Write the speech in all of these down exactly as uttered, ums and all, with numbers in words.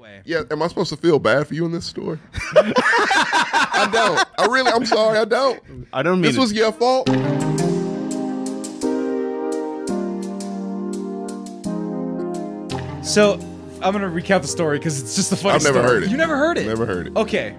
Anyway. Yeah, am I supposed to feel bad for you in this story? I don't. I really, I'm sorry, I don't. I don't mean This it. was your fault. So I'm gonna recount the story because it's just a funny I've never story. heard it. You never heard it? Never heard it. Okay.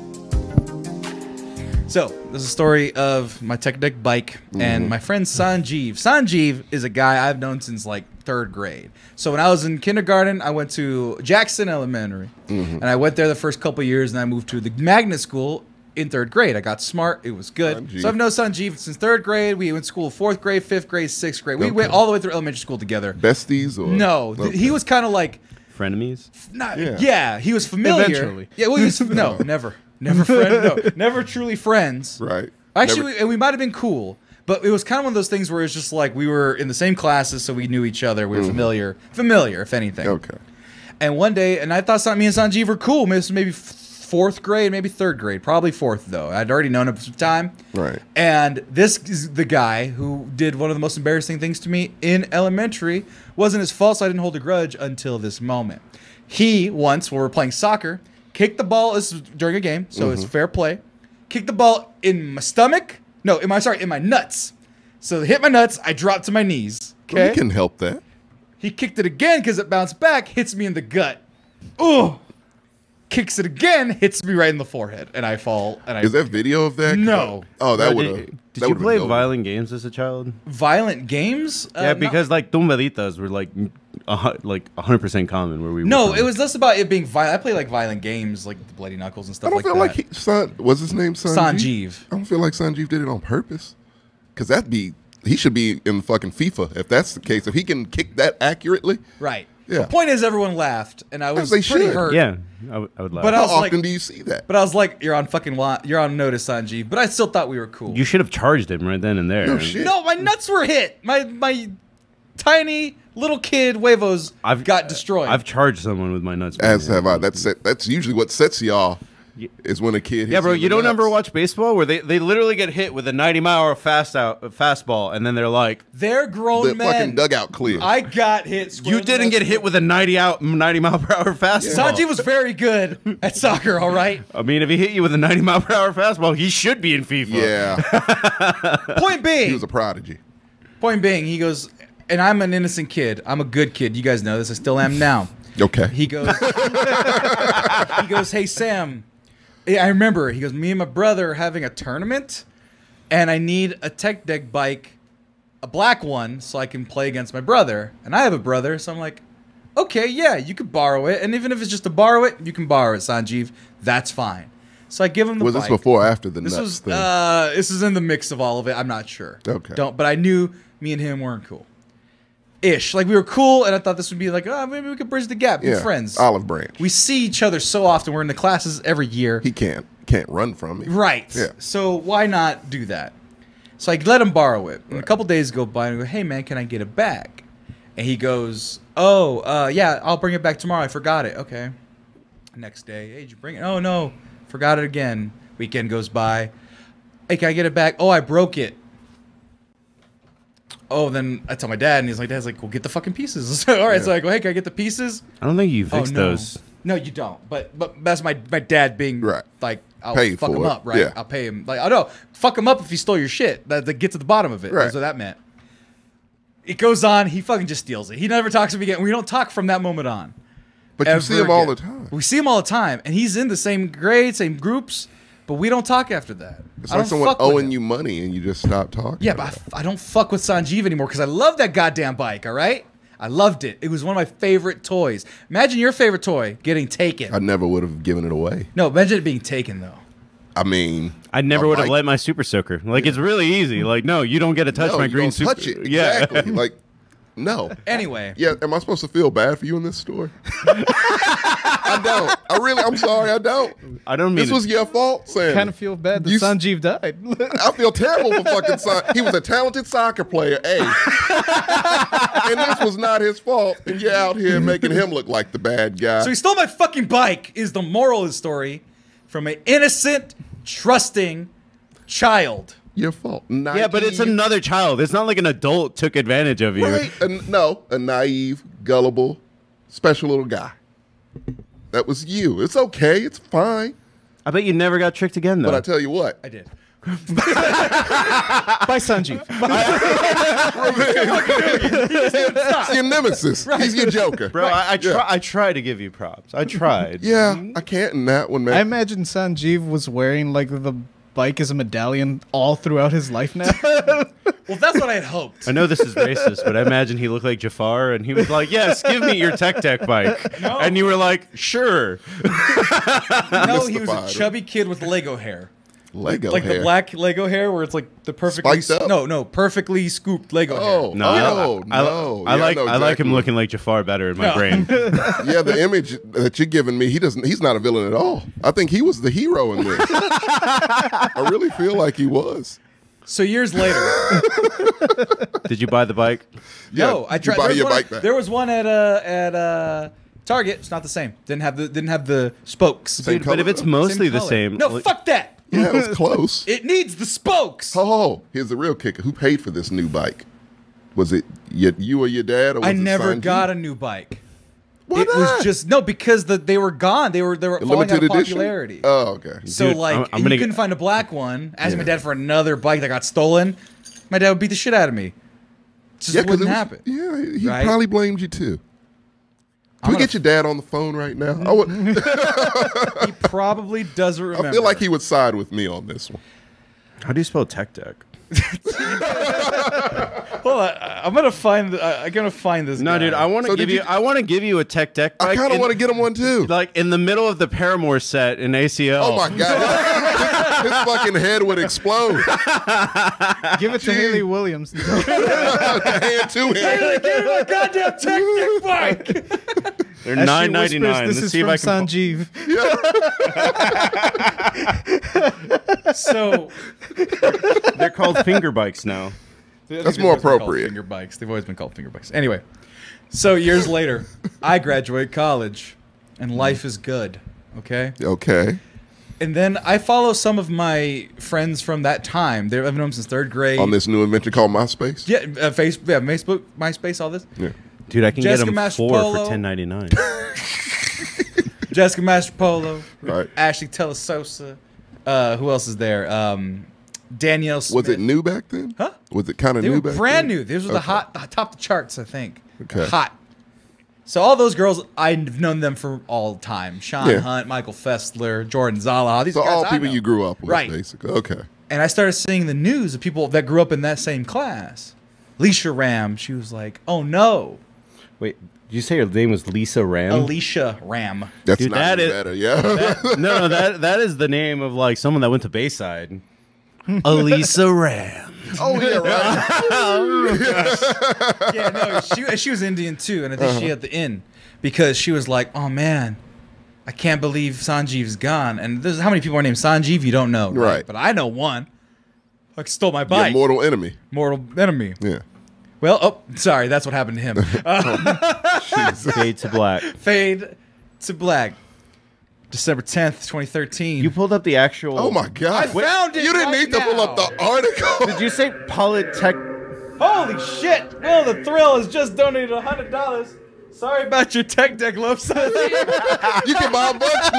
So this is a story of my Tech Deck bike Mm-hmm. and my friend Sanjeev. Sanjeev is a guy I've known since like third grade. So when I was in kindergarten, I went to Jackson Elementary, Mm-hmm. and I went there the first couple years, and I moved to the magnet school in third grade. I got smart. It was good. Sanjeev. So I've known Sanjeev since third grade. We went to school fourth grade, fifth grade, sixth grade. We Okay. went all the way through elementary school together. Besties or No, th- Okay. he was kind of like. Frenemies? Not, Yeah. yeah. he was familiar. Eventually. Yeah, well, he was, no, never. Never friend, no, never truly friends. right. Actually, Never- we, and we might have been cool, but it was kind of one of those things where it's just like we were in the same classes, so we knew each other. We were familiar. Familiar, if anything. okay. And one day, and I thought something, me and Sanjeev were cool. Maybe, maybe f- fourth grade, maybe third grade. Probably fourth, though. I'd already known him for some time. Right. And this is the guy who did one of the most embarrassing things to me in elementary. Wasn't his fault, so I didn't hold a grudge until this moment. He once, when we were playing soccer, kicked the ball. This was during a game, so it's fair play. Kicked the ball in my stomach. No, in my sorry, in my nuts. So it hit my nuts. I dropped to my knees. Well, Okay. you can help that. He kicked it again because it bounced back, hits me in the gut. Ooh. Kicks it again, hits me right in the forehead, and I fall. And I Is there video of that? No. Oh, that Bro, would did, have. did you play violent games as a child? violent games? Uh, yeah, not- because like tumbaditas were like a, hu- like one hundred percent common where we were no, from. it was less about it being violent. I play like violent games, like the Bloody Knuckles and I stuff don't like feel that. like he, San, was his name Sanjeev? Sanjeev. I don't feel like Sanjeev did it on purpose. Because that'd be, he should be in fucking FIFA if that's the case. If he can kick that accurately. Right. Yeah. The point is, everyone laughed, and I was they pretty should. hurt. Yeah, I, would- I would laugh. But I How was often like- do you see that? But I was like, "You're on fucking wa- you're on notice, Sanjeev." But I still thought we were cool. you should have charged him right then and there. No shit. no, my nuts were hit. My my tiny little kid huevos I've got destroyed. I've charged someone with my nuts. As man. have I. That's it. That's usually what sets y'all. Is when a kid. Hits Yeah, bro, in the you don't nuts. ever watch baseball where they, they literally get hit with a ninety mile hour fast out fastball and then they're like, They're grown the men. fucking dugout clear. I got hit. square you in the didn't nuts. get hit with a ninety out ninety mile per hour fastball. Sanjeev was very good at soccer. All right. I mean, if he hit you with a ninety mile per hour fastball, he should be in FIFA. yeah, Point being, he was a prodigy. point being, he goes, and I'm an innocent kid. I'm a good kid. You guys know this. I still am now. Okay. He goes, he goes, hey Sam, I remember. He goes, me and my brother are having a tournament, and I need a Tech Deck bike, a black one, so I can play against my brother. And I have a brother, so I'm like, okay, yeah, you could borrow it, and even if it's just to borrow it, you can borrow it, Sanjeev. That's fine. So I give him the Was bike. this before or after the This nuts was thing? uh, this is in the mix of all of it. I'm not sure. Okay. Don't. But I knew me and him weren't cool. Ish. Like we were cool, and I thought this would be like, oh, maybe we could bridge the gap, be yeah, friends. Olive branch. We see each other so often. We're in the classes every year. He can't can't run from me. Right. Yeah. So why not do that? So I let him borrow it. And a couple days go by, and I go, hey man, can I get it back? And he goes, oh, uh, yeah, I'll bring it back tomorrow. I forgot it. Okay. Next day, hey, did you bring it? Oh no, forgot it again. Weekend goes by. Hey, can I get it back? Oh, I broke it. Oh, then I tell my dad, and he's like, Dad's like, well, get the fucking pieces. All right, Yeah. so I go, hey, can I get the pieces? I don't think you Oh, fixed no. those. No, you don't. But but that's my my dad being Right. like, I'll Pay fuck for him it. up, right? Yeah. I'll pay him. Like, I know, fuck him up if he stole your shit. That, that get to the bottom of it. Right. That's what that meant. It goes on. He fucking just steals it. He never talks to me again. We don't talk from that moment on. But you Ever see him all the again. time. We see him all the time, and he's in the same grade, same groups, but we don't talk after that. It's I like don't someone fuck with owing him. you money and you just stop talking. Yeah, but I, f- I don't fuck with Sanjeev anymore because I love that goddamn bike. All right, I loved it. It was one of my favorite toys. Imagine your favorite toy getting taken. I never would have given it away. No, imagine it being taken though. I mean, I never a would have bike- let my super soaker. Like, it's really easy. Like, no, you don't get to touch no, my you green don't super. touch it. Yeah. Exactly. Like, no. Anyway, Yeah, am I supposed to feel bad for you in this story? I don't. I really, I'm sorry, I don't. I don't mean This it. was your fault, Sam. Kind of feel bad that You s- Sanjeev died. I feel terrible for fucking son. He was a talented soccer player, A. And this was not his fault. And you're out here making him look like the bad guy. so he stole my fucking bike. Is the moral of the story from an innocent, trusting child? Your fault. Yeah, but it's Naive- another child. It's not like an adult took advantage of you. Right. A, no, a naive, gullible, special little guy. That was you. It's okay. It's fine. I bet you never got tricked again, though. But I tell you what. I did. By Sanjeev. It's your nemesis. He's your Joker. Bro, I, I, try, Yeah. I try to give you props. I tried. Yeah, I can't in that one, man. I imagine Sanjeev was wearing like the bike as a medallion all throughout his life now. Well, that's what I had hoped. I know this is racist, but I imagine he looked like Jafar, and he was like, "Yes, give me your tech deck bike," No. and you were like, "Sure." No, he was a Mystified. chubby kid with Lego hair. Lego Like hair. the black Lego hair where it's like the perfectly Spiked up? no no perfectly scooped Lego Oh, hair. No, oh, I, I, no. I Yeah, like know I like him exactly. looking like Jafar better in my No. brain. Yeah, the image that you're giving me, he doesn't. He's not a villain at all. I think he was the hero in this. I really feel like he was. So years later, Did you buy the bike? no, Yeah, I you tried. buy There was, your one, bike back. there was one at uh at uh Target. It's not the same. Didn't have the didn't have the spokes. Same Dude, but if color, it's though. mostly the color. same, No, like- fuck that. Yeah, it was close. It needs the spokes. Oh, here's the real kicker. Who paid for this new bike? Was it you, you or your dad? Or was I it never Sanjeev? got a new bike. Why it not? was just no because the, they were gone. They were they were falling out limited of edition. popularity. Oh, okay. So Dude, like, I'm- I'm and gonna you couldn't get- find a black one. Asked my Yeah. dad for another bike that got stolen. My dad would beat the shit out of me. Just Yeah, 'cause wouldn't it was- happen. Yeah, he Right? probably blamed you too. Can I'm we get your dad on the phone right now? I, would, He probably doesn't remember. I feel like he would side with me on this one. How do you spell tech deck? Hold on, I- I'm gonna find. I, I'm gonna find this. No, guy. dude, I want to So give did you, you- I want to give you a tech deck bike. I kind of in- want to get him one too. like in the middle of the Paramore set in A C L. Oh my god, his, his fucking head would explode. Give it to Haley Williams. Hand to him. Give me my goddamn tech bike. They're As she nine ninety nine. whispers, This Let's is see if from I can. Sanjeev. So They're called finger bikes now. That's more They've always been called appropriate. Finger bikes. They've always been called finger bikes. Anyway, so years later, I graduate college, and life is good. Okay. Okay. And then I follow some of my friends from that time. They've known them since third grade. On this new invention called MySpace. Yeah, uh, face, yeah, Facebook, MySpace, all this. Yeah. Dude, I can Jessica get them Master four Polo. for ten ninety nine. Jessica Mastropolo, Right. Ashley Telesosa. Uh, who else is there? Um, Danielle Smith. Was it new back then? Huh? Was it kind of They new were back brand then? new. These were the Okay. hot, the top the charts, I think. Okay. Hot. So all those girls, I've known them for all time. Sean Yeah. Hunt, Michael Fessler, Jordan Zala. These So guys all I people know. you grew up with, Right. basically. Okay. And I started seeing the news of people that grew up in that same class. Alicia Ram, she was like, "Oh no, Wait, did you say her name was Lisa Ram? Alicia Ram." That's Dude, not that any is- better. Yeah. no, no, that that is the name of like someone that went to Bayside. Elisa Ram. oh yeah, right. Yeah, no, she she was Indian too, and I think she had the in because she was like, "Oh man, I can't believe Sanjeev's gone." And there's how many people are named Sanjeev you don't know, Right. But I know one. I stole my Your bike. mortal enemy. Mortal enemy. Yeah. Well, oh, sorry, that's what happened to him. Uh, Fade to black. fade to black. December tenth, twenty thirteen. You pulled up the actual. Oh my god. I found it You didn't right need to pull up now. the article. Did you say Polytech? Holy shit! Will the Thrill has just donated one hundred dollars. Sorry about your tech deck, love Sanjeev. You can buy a bunch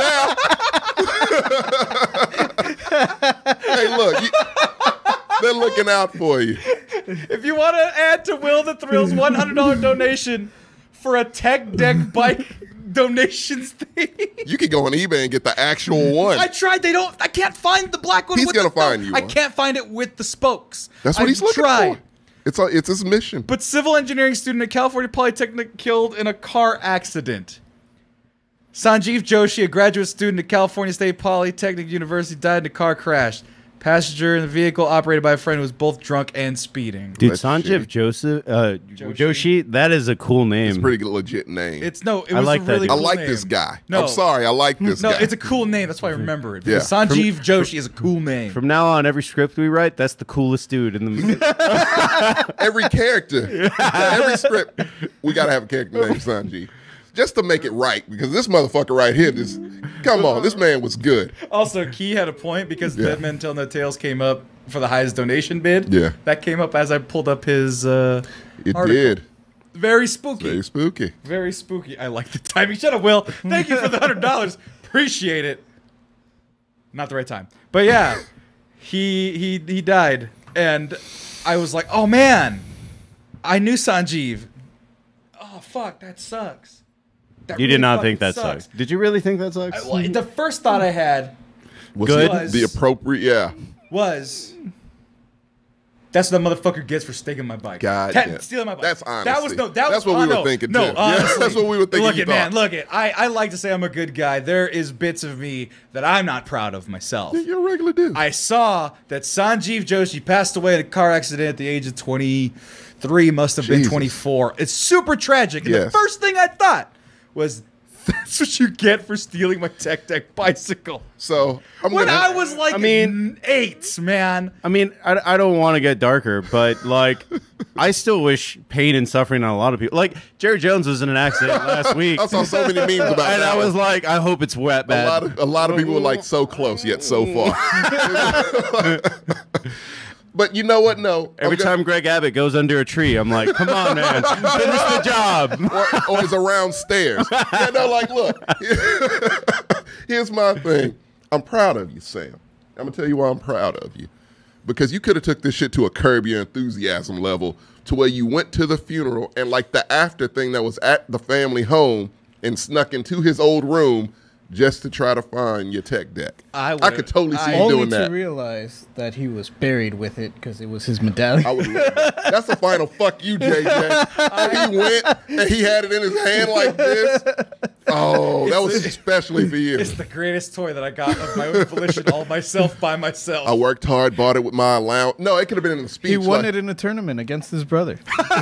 now. Hey, look. You, they're looking out for you. If you want to add to Will the Thrill's one hundred dollars donation for a tech deck bike donations thing. You could go on eBay and get the actual one. I tried. They don't. I can't find the black one. He's with gonna the, no, find you I one. can't find it with the spokes. That's what I've he's looking tried. for. It's a, it's his mission. But civil engineering student at California Polytechnic killed in a car accident. Sanjeev Joshi, a graduate student at California State Polytechnic University, died in a car crash. Passenger in the vehicle operated by a friend who was both drunk and speeding. Dude, That's Sanjeev shit. Joseph, uh, Joshi. Joshi. That is a cool name. It's a pretty legit name. It's no, it I was like a that really dude. I cool like name. this guy. No. I'm sorry. I like this No, guy. it's a cool name. That's why I remember it. Because Yeah. Sanjeev Joshi is a cool name. From now on, every script we write, that's the coolest dude in the. Every character, every script, we gotta have a character named Sanjeev, just to make it right. Because this motherfucker right here, just come on, this man was good. Also, Key had a point because Yeah. Dead Men Tell No Tales came up for the highest donation bid. Yeah. That came up as I pulled up his uh, It article. did. Very spooky. Very spooky. Very spooky. I like the timing. Shut up, Will. Thank you for the hundred dollars. Appreciate it. Not the right time, but yeah, he he he died, and I was like, oh man, I knew Sanjeev. Oh fuck, that sucks. That You really did not fucking think that sucks. sucks. Did you really think that sucks? I- well, the first thought I had Was Good. it the appropriate? Yeah. was. That's what that motherfucker gets for staking my bike. God Te- damn. stealing my bike. That's That honesty. was no. That That's was, what we oh, were no, thinking, No, too. Yeah, honestly, that's what we were thinking Look you it, man. thought. Look it. I, I like to say I'm a good guy. There is bits of me that I'm not proud of myself. You're a regular dude. I saw that Sanjeev Joshi passed away in a car accident at the age of twenty-three. Must have been Jesus. twenty-four. It's super tragic. And the Yes. first thing I thought was, that's what you get for stealing my Tech Deck bicycle. so I'm When gonna. I was like I mean- eight, man. I mean, I, I don't want to get darker, but like, I still wish pain and suffering on a lot of people. Like, Jerry Jones was in an accident last week. I saw so many memes about And that. I was one. like, I hope it's wet a bad. lot of a lot of people were like so close yet so far. But you know what? No. Every I'm gonna- time Greg Abbott goes under a tree, I'm like, come on, man, finish the job. or, or is around stairs. Yeah, no, like, look. Here's my thing. I'm proud of you, Sam. I'm gonna tell you why I'm proud of you. Because you could have took this shit to a Curb Your Enthusiasm level to where you went to the funeral and like the after thing that was at the family home and snuck into his old room just to try to find your Tech Deck. I I would've- could totally see I- you Only doing to that. realize that he was buried with it because it was his medallion. I would love that. That's a final fuck you, J J. And he went and he had it in his hand like this. Oh, that was especially for you. It's the greatest toy that I got of my own volition, all myself by myself. I worked hard, bought it with my allowance. No, it could have been in the speech. He won like- it in a tournament against his brother.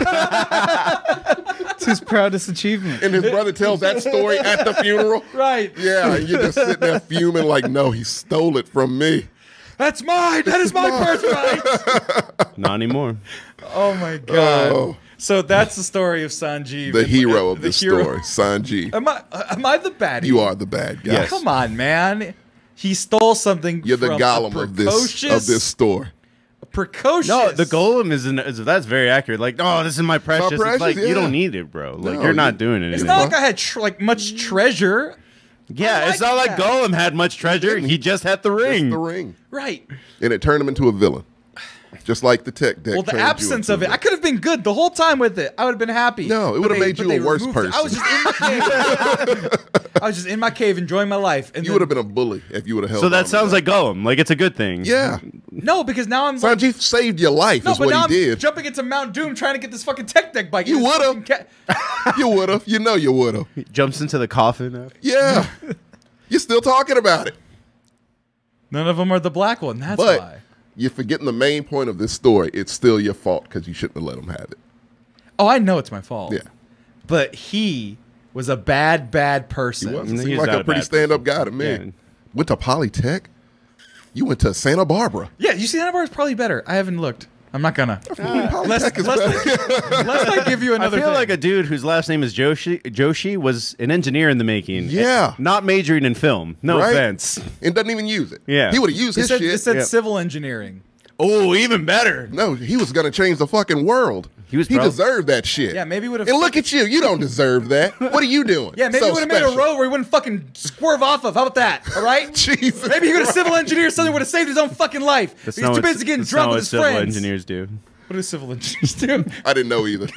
It's his proudest achievement. and his brother tells that story at the funeral. Right. Yeah, and you're just sitting there fuming like, no, he stole it from me. That's mine. That is my birthright. Not anymore. Oh my god. Oh. So that's the story of Sanjeev. The and- hero of the this hero- story, Sanji. Am I? Am I the baddie? You are the bad guy. Yes. Come on, man. He stole something. You're the from Gollum a of this of precocious- this store. Precocious. No, the golem is, an, is that's very accurate. Like, oh, this is my precious. precious, it's like yeah. you don't need it, bro. Like No, you're not you- doing It's anything. not like I had tr- like much treasure. yeah, I it's not like like that. Golem had much treasure. He just had the ring. It's the ring. Right. And it turned him into a villain. Just like the Tech Deck. Well, the turned you absence into of a it, I villain. could have been good the whole time with it. I would have been happy. No, it But would've they- made but you a they worse removed it. I was person. just in my cave. I was just in my cave enjoying my life. And You then- would have been a bully if you would have held So on that to sounds like Golem. Like it's a good thing. Yeah. no, because now I'm like, Sanjeev saved your life no, is but what now he I'm did. jumping into Mount Doom trying to get this fucking Tech Deck bike. You This would've. fucking ca- You would have. You know you would have. He jumps into the coffin. After. Yeah. You're still talking about it. None of them are the black one. That's But why. you're forgetting the main point of this story. It's still your fault because you shouldn't have let him have it. Oh, I know it's my fault. Yeah. But he was a bad, bad He person. was. He's He seemed not like a a pretty bad stand-up person. guy to me. Yeah. Went to Polytech. You went to Santa Barbara. Yeah, you see, Santa Barbara's probably better. I haven't looked. I'm not gonna. Polytech Lest, is lest, better. lest I give you I another feel thing. like a dude whose last name is Joshi. Joshi was an engineer in the making. Yeah. Not majoring in film. No Right? offense. And doesn't even use it. Yeah. He would have used it his said, shit. it said Yeah. civil engineering. Oh, even better. No, he was going to change the fucking world. He was He prob- deserved that shit. Yeah, maybe he would have. And look at you. You don't deserve that. What are you doing? Yeah, maybe so he would have made a special? road where he wouldn't fucking swerve off of. How about that? All right. Jesus. Maybe he would have civil engineered something would have saved his own fucking life. That's He's not too what- busy getting that's drunk not with what his civil friends. engineers do. What do civil engineers do? I didn't know either.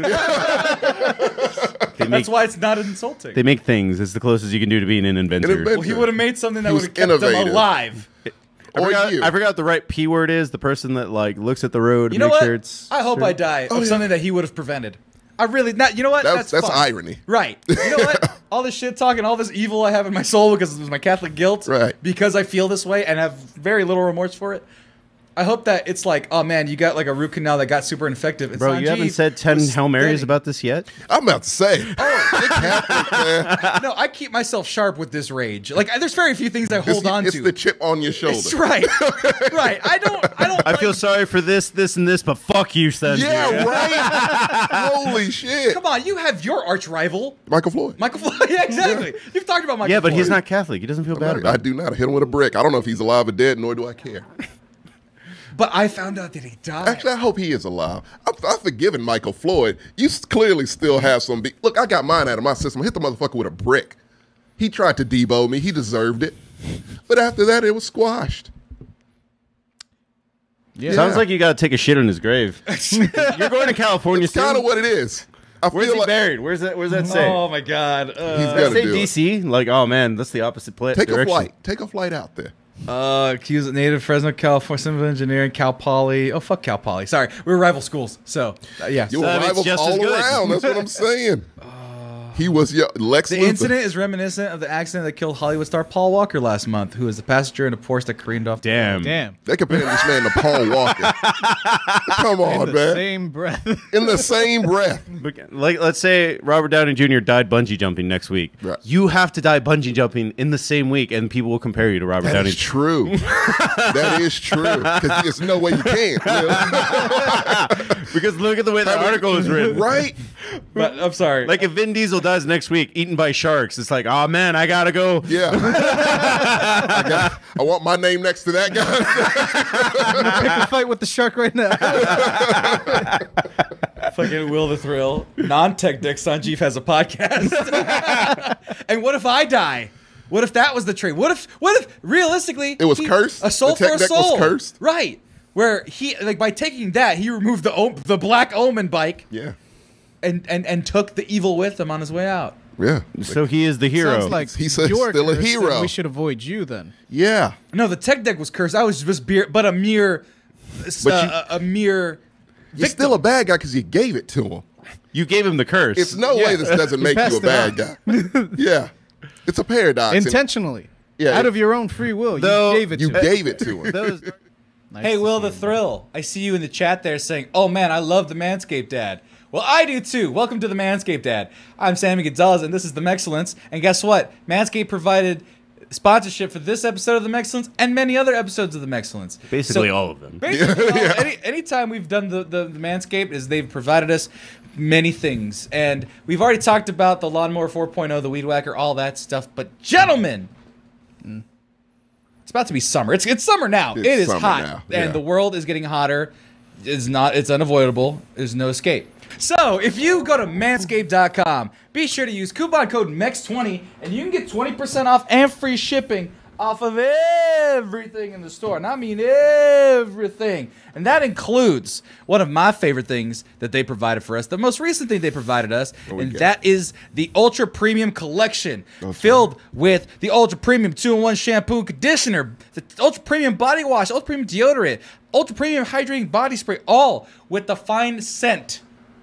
They make, That's why it's not insulting. they make things. It's the closest you can do to being an inventor. An inventor. Well, he would have made something that He would was have kept him innovative. alive. I Or forgot, you. I forgot what the right P word is. The person that like looks at the road You and know makes what? sure it's. I hope straight. I die Oh, of yeah. something that he would have prevented. I really not. You know what? That's, that's fun. irony. Right. You know what? All this shit talking, all this evil I have in my soul because of my Catholic guilt. Right. Because I feel this way and have very little remorse for it. I hope that it's like, oh man, you got like a root canal that got super infective. And Bro, you Sanjeev haven't said ten was Hail Marys steady. about this yet? I'm about to say. Oh, Nick Catholic, man. No, I keep myself sharp with this rage. Like, there's very few things I It's, hold on it's to. the chip on your shoulder. It's right. Right. I don't. I don't. I like- feel sorry for this, this, and this, but fuck you, Sanjay. Yeah, right? Holy shit. Come on, you have your arch rival, Michael Floyd. Michael Floyd. Yeah, exactly. You've talked about Michael. Yeah, but he's Floyd. not Catholic. He doesn't feel bad I, about I it. do not. I hit him with a brick. I don't know if he's alive or dead, nor do I care. But I found out that he died. Actually, I hope he is alive. I'm, I've forgiven Michael Floyd. You s- clearly still have some. Be- Look, I got mine out of my system. I hit the motherfucker with a brick. He tried to debo me. He deserved it. But after that, it was squashed. Yeah. Sounds like you got to take a shit in his grave. You're going to California It's kind soon? of what it is. I Where's feel he like buried? Where's that? Where's that say? Oh my God. he's Uh, got Does to it say do D it. C? Like, oh man, that's the opposite play. Take direction. a flight. Take a flight out there. uh, accused of native Fresno, California, civil engineering, Cal Poly. Oh fuck, Cal Poly. Sorry, we were rival schools. So uh, yeah. Your So it's rivals just as all good. around. That's what I'm saying. He was your Lex The Luthor. incident is reminiscent of the accident that killed Hollywood star Paul Walker last month, who was the passenger in a Porsche that careened off. Damn. Damn. They compared this man to Paul Walker. Come on, In the man. same breath. In the same breath. But, Like, let's say Robert Downey Junior died bungee jumping next week. Right. You have to die bungee jumping in the same week, and people will compare you to Robert That Downey. is true. That is true. Because there's no way you can. Because look at the way that article is written. Right? But I'm sorry. Like if Vin Diesel dies next week, eaten by sharks, it's like, oh man, I gotta go. Yeah. I, got, I want my name next to that guy. Pick a fight with the shark right now. fucking Will the Thrill. Non-tech Dick Sanjeev has a podcast. And what if I die? What if that was the trade? What if? What if realistically It was he- cursed? A soul The for tech a deck was soul. cursed? Right. Where he like by taking that he removed the o- the Black Omen bike Yeah. and, and and took the evil with him on his way out. Yeah. So he is the hero. Sounds like He's a- you're still a cursed, hero. and we should avoid you then. Yeah. No, the tech deck was cursed. I was just beer, but a mere, uh, But you- a, a mere. You're still a bad guy because you gave it to him. you gave him the curse. It's no Yeah. way this doesn't You make you a passed it bad guy. Yeah. It's a paradox. and Intentionally. Yeah, Out it- of your own free will. Though you gave it You to him. gave it to him. Those- Nice Hey, to Will see the you. Thrill. I see you in the chat there saying, "Oh man, I love the Manscaped Dad." Well, I do too. Welcome to the Manscaped Dad. I'm Sammy Gonzalez, and this is the Mexcellence. And guess what? Manscaped provided sponsorship for this episode of the Mexcellence and many other episodes of the Mexcellence. basically So- all of them. Basically, all- any anytime we've done the, the, the Manscaped is they've provided us many things. And we've already talked about the Lawnmower four point oh, the Weed Whacker, all that stuff. But gentlemen, it's about to be summer. It's it's summer now. It's It is summer hot. now, yeah. And the world is getting hotter. It's not it's unavoidable. There's no escape. So if you go to manscaped dot com, be sure to use coupon code M E X twenty and you can get twenty percent off and free shipping off of everything in the store. And I mean everything. And that includes one of my favorite things that they provided for us, the most recent thing they provided us, we and got? that is the Ultra Premium Collection, filled with the Ultra Premium two in one shampoo and conditioner, the Ultra Premium Body Wash, Ultra Premium Deodorant, Ultra Premium Hydrating Body Spray, all with the fine scent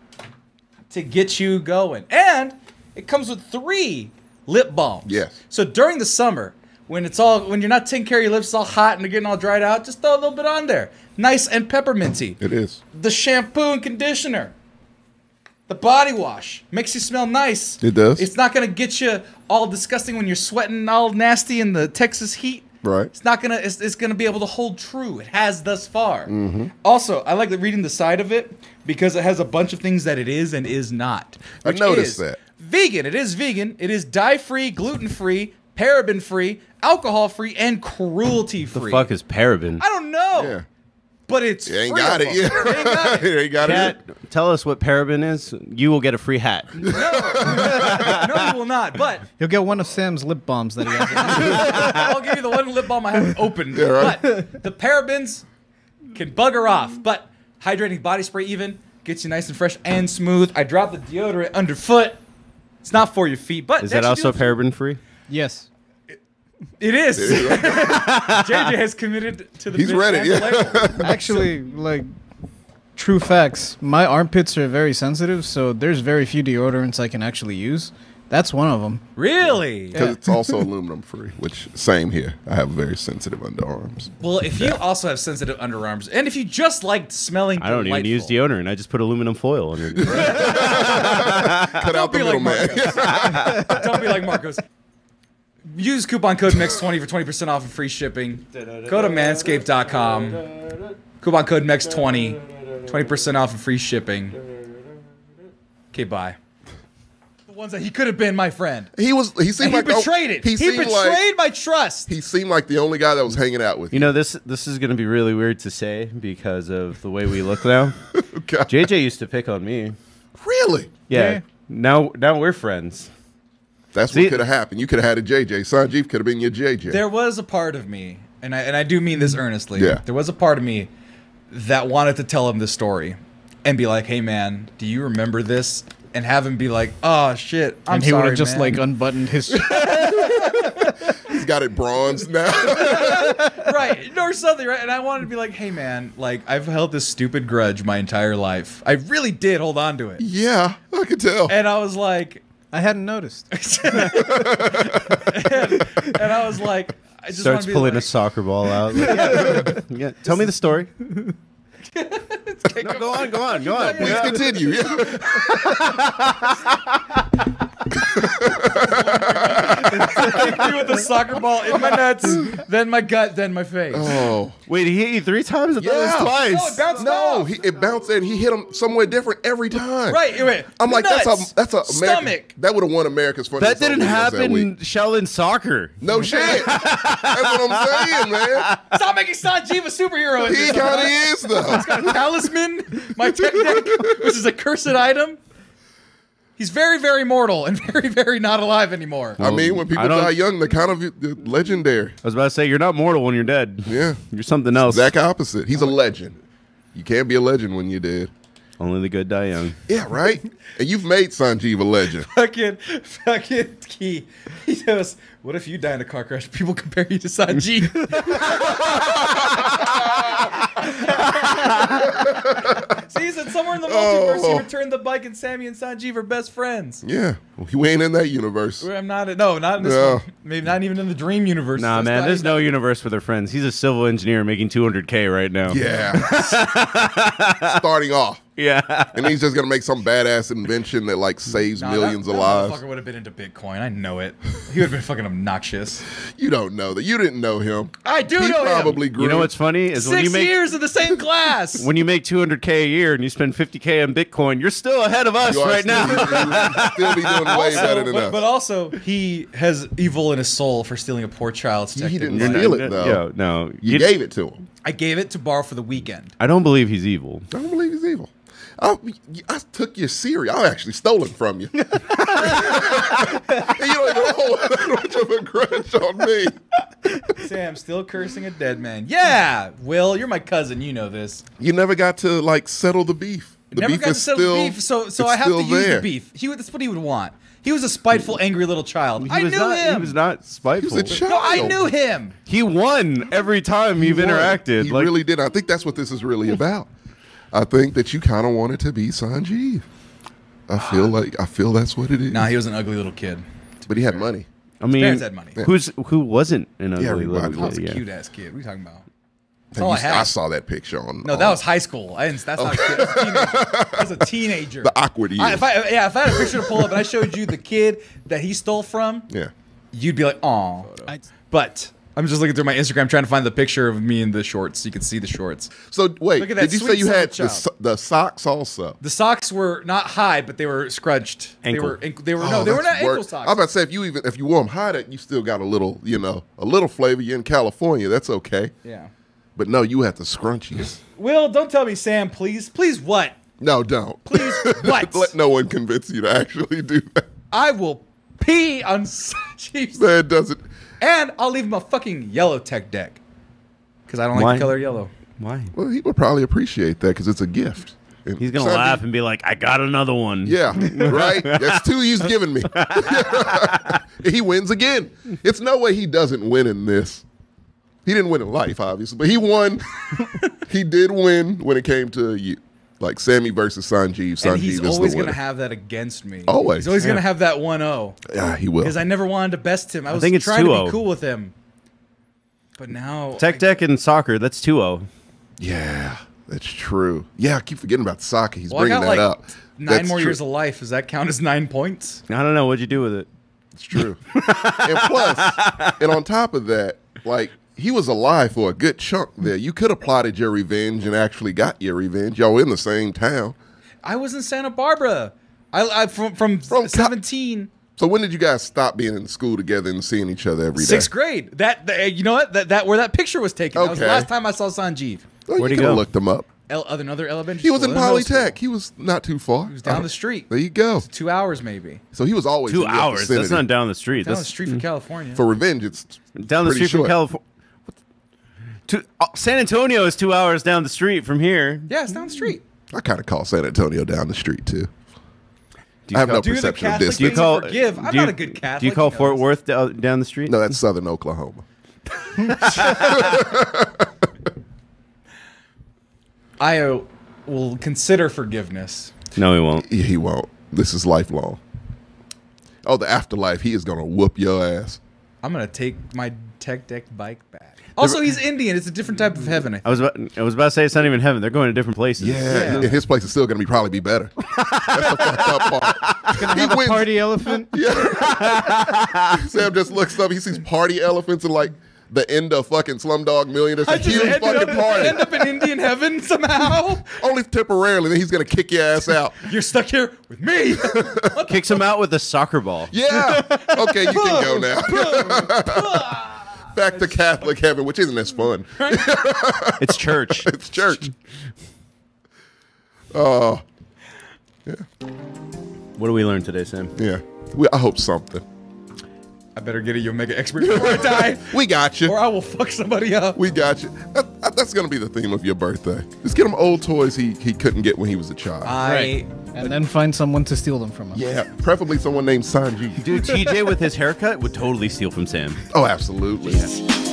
to get you going. And it comes with three lip balms. Yes. So during the summer, when it's all when you're not taking care of your lips, it's all hot and they're getting all dried out, just throw a little bit on there. Nice and pepperminty. It is. The shampoo and conditioner. The body wash makes you smell nice. It does. It's not gonna get you all disgusting when you're sweating all nasty in the Texas heat. Right. It's not gonna. It's, it's gonna be able to hold true. It has thus far. Mm-hmm. Also, I like the- reading the side of it because it has a bunch of things that it is and is not. I which noticed is that. Vegan. It is vegan. It is dye-free, gluten-free, paraben-free, alcohol-free, and cruelty-free. The fuck is paraben? I don't know. Yeah. But it's You ain't free got of it. them. Yeah. They ain't got it. You ain't got Cat, it. tell us what paraben is. You will get a free hat. No, you will not. But You'll get one of Sam's lip balms that he has. I'll give you the one lip balm I haven't opened. Yeah, right. But the parabens can bugger off. But hydrating body spray even gets you nice and fresh and smooth. I dropped the deodorant underfoot. It's not for your feet, but Is they that actually also do it for- paraben free? Yes. It is. J J has committed to the He's bit ready, and yeah. the label. Actually, like, true facts. My armpits are very sensitive, so there's very few deodorants I can actually use. That's one of them. Really? Because it's also aluminum free, which same here. I have very sensitive underarms. Well, if you also have sensitive underarms, and if you just like smelling, I don't even use delightful- deodorant. I just put aluminum foil on your. Cut out the be like middleman. Don't be like Marcos. Use coupon code M E X twenty for twenty percent off and free shipping. Go to manscaped dot com. Coupon code M E X twenty. twenty percent off and free shipping. Okay, bye. The ones that he could have been my friend. He was. He seemed And he like betrayed it. He, He, seemed betrayed like my trust. he seemed like the only guy that was hanging out with You know, this this is going to be really weird to say because of the way we look now. Okay. J J used to pick on me. Really? Yeah. Yeah. Now now we're friends. That's See- what could have happened. You could have had a J J. Sanjeev could have been your J J. There was a part of me, and I and I do mean this earnestly. Yeah. There was a part of me that wanted to tell him this story and be like, "Hey, man, do you remember this?" And have him be like, "Oh shit, I'm and he would sorry, have just man." like unbuttoned his. He's got it bronzed now. right or something, right? And I wanted to be like, "Hey, man, like I've held this stupid grudge my entire life. I really did hold on to it." Yeah, I could tell. And I was like, I hadn't noticed. and, and I was like, I just Starts want to be pulling a like, soccer ball out. Like, yeah, yeah. Tell me the story. No, go on, go on, go on. Please Yeah. continue. Yeah. hit me with a soccer ball in my nuts, then my gut, then my face. Oh. Wait, he hit you three times? I thought Yeah. it was twice. No, it bounced No, off. he, it bounced and he hit him somewhere different every time. Right, it went I'm like, nuts, that's a that's a American, stomach. that would have won America's Funniest That didn't Home Videos happen that in week. Shaolin soccer. No shit. That's what I'm saying, man. Stop making Sanjeev a superhero. in He this. kind of is though. Talisman, my tech deck, which is a cursed item. He's very, very mortal and very, very not alive anymore. I mean, when people I don't- die young, they're kind of uh, legendary. I was about to say, you're not mortal when you're dead. Yeah. You're something else. Exact opposite. He's a legend. You can't be a legend when you're dead. Only the good die young. Yeah, right? And you've made Sanjeev a legend. Fucking, fucking key. He goes, "What if you die in a car crash? People compare you to Sanjeev." See, he said somewhere in the multiverse, Oh. he returned the bike, and Sammy and Sanjeev are best friends. Yeah. We ain't in that universe. I'm not. No, not in this No. one. Maybe not even in the dream universe. Nah, That's man, not there's even- no universe for their friends. He's a civil engineer making two hundred K right now. Yeah. Starting off. Yeah. And he's just going to make some badass invention that, like, saves Nah, millions that, of that lives. motherfucker would have been into Bitcoin. I know it. He would have been fucking obnoxious. You don't know that. You didn't know him. I do he know him. probably grew. You know what's funny is when Six you make years in the same class. when you make two hundred K a year and you spend fifty K on Bitcoin, you're still ahead of us You are right still, now. you still be doing way better than but, us. but also, he has evil in his soul for stealing a poor child's He tech didn't deck. steal it, though. Yo, no. You gave it to him. I gave it to borrow for the weekend. I don't believe he's evil. I don't believe he's evil. I, I took your cereal. I actually stole it from you. And you don't even hold that much of a grudge on me. Sam still cursing a dead man. Yeah, Will, you're my cousin. You know this. You never got to like settle the beef. The Never beef got to is settle still, the beef, so so it's I have to still use there. the beef. He would, that's what he would want. He was a spiteful, angry little child. He I was knew not, him. He was not spiteful. He was a child. No, I knew him. He won every time you've He won. interacted. He like, really did. I think that's what this is really about. I think that you kind of wanted to be Sanjeev. I feel like I feel that's what it is. Nah, he was an ugly little kid. but he had money. I mean, parents had money. who's who wasn't an ugly everybody little I was a kid? Yeah. cute ass kid. What are you talking about? That's And all you- I had. I saw that picture on. No, on that was high school. I didn't. That's not. A kid. That's a teenager. That's a teenager. the awkward years. I, if I, yeah, if I had a picture to pull up and I showed you the kid that he stole from, yeah. you'd be like, "Aw." But I'm just looking through my Instagram trying to find the picture of me in the shorts. So you can see the shorts. So wait, Look at that did you say sweet you summer had the, child. so- the socks also? The socks were not high, but they were scrunched. Ankle. They were. ankle- They were Oh, no. They were that's not work. ankle socks. I was about to say if you even if you wore them high, that you still got a little, you know, a little flavor. You're in California, that's okay. yeah. But no, you had the scrunchies. Will, don't tell me, Sam. Please, please, what? No, don't. Please, what? Let no one convince you to actually do that. I will pee on Chiefs, That doesn't. and I'll leave him a fucking yellow tech deck because I don't like Why? the color yellow. Why? Well, he would probably appreciate that because it's a gift. And He's gonna Sandeep- laugh and be like, "I got another one." Yeah, right. That's two he's given me. He wins again. It's no way he doesn't win in this. He didn't win in life, obviously, but he won. He did win when it came to you, like Sammy versus Sanjeev. Sanjeev And he's is always the going winner. to have that against me. Always. He's always going to Yeah. have that one oh. Yeah, he will. Because I never wanted to best him. I was think it's trying to two oh. be cool with him. But now... Tech deck and soccer. That's two oh. Yeah, that's true. Yeah, I keep forgetting about soccer. He's Well, I bringing got that like up. nine That's more true. years of life. Does that count as nine points? I don't know. What'd you do with it? It's true. And plus, and on top of that, like, he was alive for a good chunk there. You could have plotted your revenge and actually got your revenge. Y'all in the same town. I was in Santa Barbara. I, I from from, From co- seventeen. So when did you guys stop being in school together and seeing each other every day? Sixth grade. That, that you know what? That, that where that picture was taken. That was the Okay. last time I saw Sanjeev. Well, Where'd you he could have go? looked him up. El, another elementary. He was school, in middle school. Polytech. He was not too far. He was down Uh, the street. There you go. Two hours maybe. So he was always Two in your hours. That's vicinity. not down the street. Down That's the street from California. For revenge. It's down the pretty street from short. California. To, uh, San Antonio is two hours down the street from here. yeah, it's down the street. I kind of call San Antonio down the street too. Do you I have call, no Do the perception of Catholic distance. do you thing call? forgive. I'm do you- not a good Catholic. Do you call he Fort knows. Worth down, down the street? No, that's Southern Oklahoma. I uh, will consider forgiveness. No, he won't. Yeah, he won't. This is lifelong. Oh, the afterlife. He is gonna whoop your ass. I'm gonna take my tech deck bike back. Also, he's Indian. It's a different type of heaven. I I was about, I was about to say it's not even heaven. They're going to different places. Yeah, Yeah. and his place is still gonna be probably be better. That's the fucked up part. He wins. Party elephant. Sam just looks up. He sees party elephants and like the end of fucking Slumdog Millionaire. It's a just huge ended fucking up, party. end up in Indian heaven somehow. Only temporarily. Then he's gonna kick your ass out. You're stuck here with me. Kicks him out with a soccer ball. Yeah. Okay, you can go now. Back to Catholic heaven, which isn't as fun. It's church. It's church. Oh, What do we learn today, Sam? yeah. We, I hope something. I better get a Omega expert before I die, We got or you. I will fuck somebody up. We got you. That, that- that's gonna be the theme of your birthday. Just get him old toys he he couldn't get when he was a child. I And then find someone to steal them from us. yeah, preferably someone named Sanji. Dude, T J with his haircut would totally steal from Sam. Oh, absolutely.